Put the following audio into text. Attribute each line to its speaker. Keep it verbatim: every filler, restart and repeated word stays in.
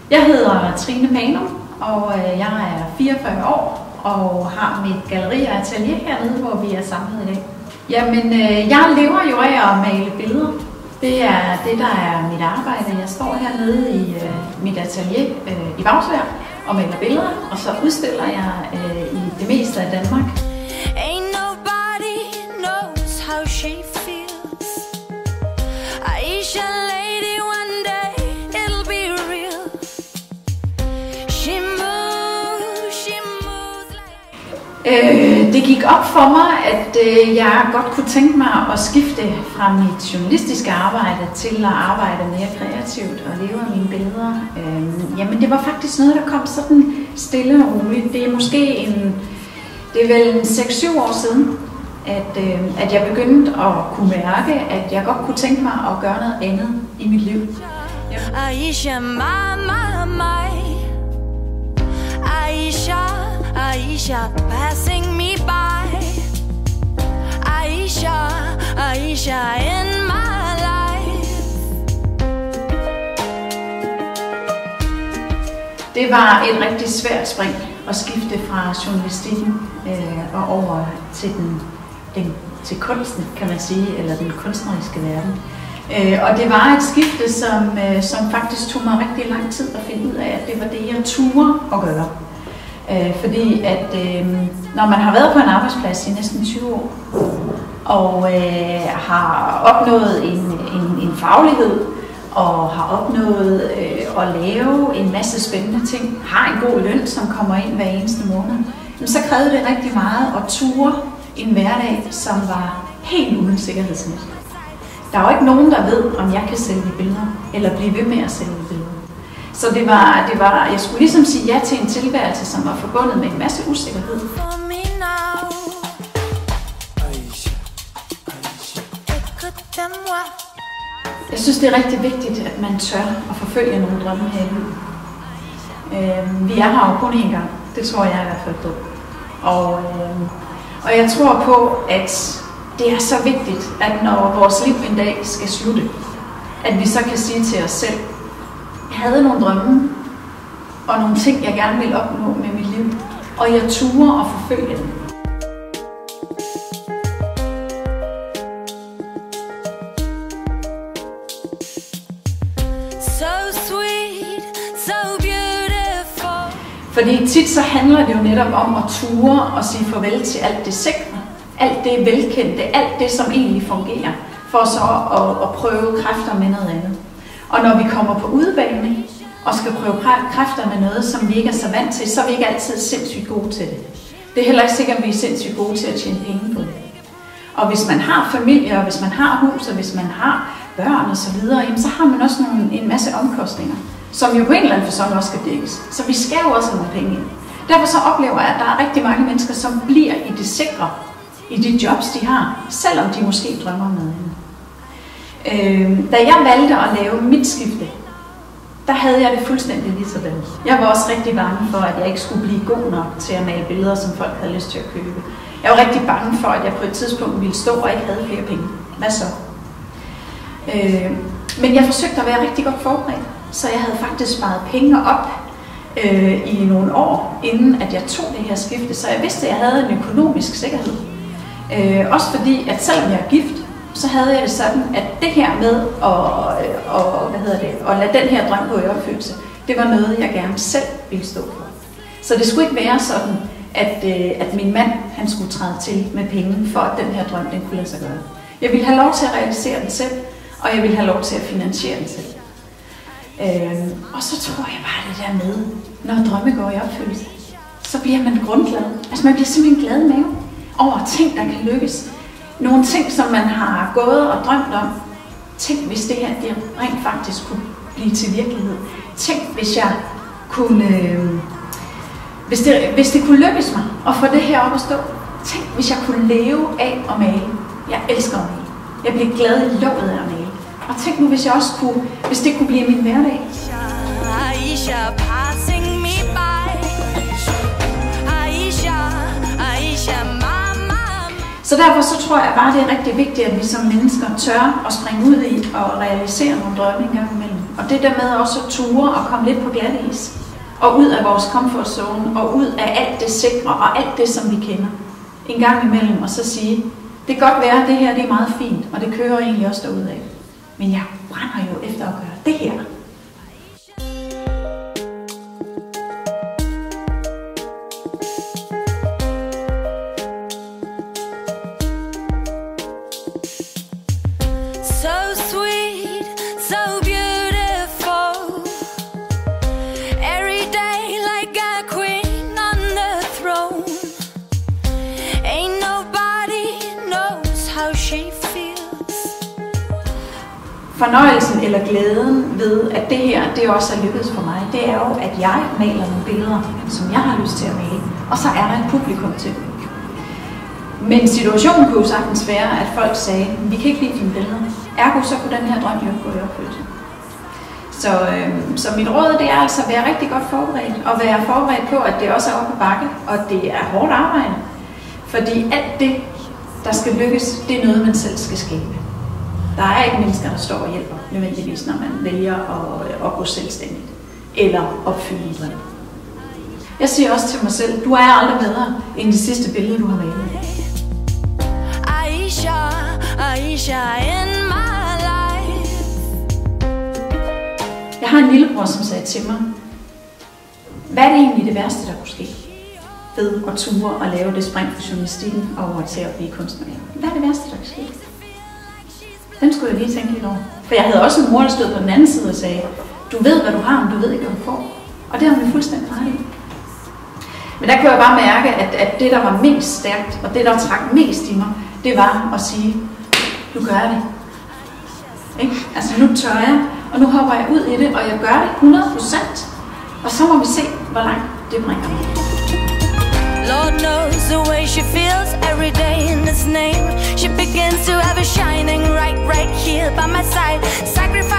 Speaker 1: Jeg hedder Trine Panum, og jeg er fireogfyrre år og har mit galleri og atelier hernede, hvor vi er samlet i dag. Jamen, jeg lever jo af at male billeder. Det er det, der er mit arbejde. Jeg står hernede i mit atelier i Bagsværd og maler billeder, og så udstiller jeg i det meste af Danmark. Øh, det gik op for mig, at øh, jeg godt kunne tænke mig at skifte fra mit journalistiske arbejde til at arbejde mere kreativt og leve af mine billeder. Øh, jamen det var faktisk noget, der kom sådan stille og roligt. Det er måske en, det er vel en seks syv år siden, at, øh, at jeg begyndte at kunne mærke, at jeg godt kunne tænke mig at gøre noget andet i mit liv. Ja. Aisha, mama, my. Aisha. Aisha passing me by. Aisha, Aisha in my life. Det var et rigtig svært spring at skifte fra journalistikken øh, og over til, den, den, til kunsten, kan man sige, eller den kunstneriske verden. Øh, og det var et skifte, som, øh, som faktisk tog mig rigtig lang tid at finde ud af, at det var det, jeg turde at gøre. Øh, fordi at øh, når man har været på en arbejdsplads i næsten tyve år og øh, har opnået en, en, en faglighed og har opnået øh, at lave en masse spændende ting, har en god løn, som kommer ind hver eneste måned, så krævede det rigtig meget at ture en hverdag, som var helt uden sikkerhedsnet. Der er jo ikke nogen, der ved, om jeg kan sælge billeder eller blive ved med at sælge billeder. Så det var, det var, jeg skulle ligesom sige ja til en tilværelse, som var forbundet med en masse usikkerhed. Jeg synes, det er rigtig vigtigt, at man tør at forfølge nogle drømme her i livet. Øh, vi er her jo kun én gang, det tror jeg i hvert fald på. Og, øh, og jeg tror på, at det er så vigtigt, at når vores liv en dag skal slutte, at vi så kan sige til os selv, jeg havde nogle drømme og nogle ting, jeg gerne ville opnå med mit liv, og jeg turde at forfølge dem. So sweet, so beautiful. Fordi tit så handler det jo netop om at ture og sige farvel til alt det sikre, alt det velkendte, alt det, som egentlig fungerer, for så at, at prøve kræfter med noget andet. Og når vi kommer på udebane og skal prøve kræfter med noget, som vi ikke er så vant til, så er vi ikke altid sindssygt gode til det. Det er heller ikke sikkert, at vi er sindssygt gode til at tjene penge på det. Og hvis man har familie, og hvis man har hus, og hvis man har børn osv., så har man også nogle, en masse omkostninger, som jo på en eller anden facon også skal dækkes. Så vi skal jo også have nogle penge ind. Derfor så oplever jeg, at der er rigtig mange mennesker, som bliver i det sikre, i de jobs, de har, selvom de måske drømmer om noget andet. Øh, da jeg valgte at lave mit skifte, der havde jeg det fuldstændig lige sådan. Jeg var også rigtig bange for, at jeg ikke skulle blive god nok til at male billeder, som folk havde lyst til at købe. Jeg var rigtig bange for, at jeg på et tidspunkt ville stå og ikke havde flere penge. Hvad så? Øh, men jeg forsøgte at være rigtig godt forberedt, så jeg havde faktisk sparet penge op øh, i nogle år, inden at jeg tog det her skifte. Så jeg vidste, at jeg havde en økonomisk sikkerhed. Øh, også fordi, at selvom jeg er gift, så havde jeg det sådan, at det her med at, og, hvad hedder det, at lade den her drøm gå i opfyldelse, det var noget, jeg gerne selv ville stå for. Så det skulle ikke være sådan, at, at min mand han skulle træde til med penge, for at den her drøm den kunne lade sig gøre. Jeg ville have lov til at realisere den selv, og jeg ville have lov til at finansiere den selv. Øhm, og så tror jeg bare det der med, når drømme går i opfyldelse, så bliver man grundglad. Altså man bliver simpelthen glad i maven over ting, der kan lykkes. Nogle ting, som man har gået og drømt om. Tænk, hvis det her det rent faktisk kunne blive til virkelighed. Tænk, hvis jeg kunne, øh, hvis, det, hvis det kunne lykkes mig at få det her op at stå. Tænk, hvis jeg kunne leve af at male. Jeg elsker at male. Jeg bliver glad i låget af at male. Og tænk nu, hvis jeg også kunne, hvis det kunne blive min hverdag. Aisha passing me by. Aisha, Aisha, mama. Så derfor så tror jeg bare, det er rigtig vigtigt, at vi som mennesker tør at springe ud i og realisere nogle drømme en gang imellem. Og det der med også at ture og komme lidt på glatis. Og ud af vores comfort zone, og ud af alt det sikre, og alt det, som vi kender. En gang imellem, og så sige, det kan godt være, at det her det er meget fint, og det kører egentlig også derudad. Men jeg brænder jo efter at gøre det her.
Speaker 2: So sweet, so beautiful. Every day like a queen on the throne. Ain't nobody knows how she feels.
Speaker 1: Fornøjelsen eller glæden ved, at det her det også er lykkedes for mig, det er jo, at jeg maler nogle billeder, som jeg har lyst til at male. Og så er der et publikum til det. Men situationen kunne jo sagtens være, at folk sagde, vi kan ikke lide dine billeder. Ergo så kunne den her drøm jo gå i opfyldelse. Så, øh, så mit råd det er altså at være rigtig godt forberedt, og være forberedt på, at det også er oppe på bakke, og det er hårdt arbejde. Fordi alt det, der skal lykkes, det er noget, man selv skal skabe. Der er ikke mennesker, der står og hjælper nødvendigvis, når man vælger at, at gå selvstændigt, eller opfylde en drøm. Jeg siger også til mig selv, du er aldrig bedre end det sidste billede, du har malet.
Speaker 2: Aisha, Aisha in my life.
Speaker 1: Jeg har en lillebror, som sagde til mig, hvad er det egentlig det værste, der kunne ske ved at ture og lave det spring fra journalistikken over til at blive kunstner? Hvad er det værste, der kan ske? Den skulle jeg lige tænke lidt over. For jeg havde også en mor, der stod på den anden side og sagde, du ved, hvad du har, men du ved ikke, hvad du får. Og det har hun fuldstændig ret i. Men der kunne jeg bare mærke, at, at det, der var mest stærkt, og det, der trak mest i mig, det var at sige, nu gør jeg det. Ikke? Altså nu tør jeg, og nu hopper jeg ud i det, og jeg gør det hundrede procent. Og så må vi se, hvor langt det bringer mig.
Speaker 2: Lord knows the way she feels every day in His name. She begins to have a shining right, right here by my side. Sacrifice.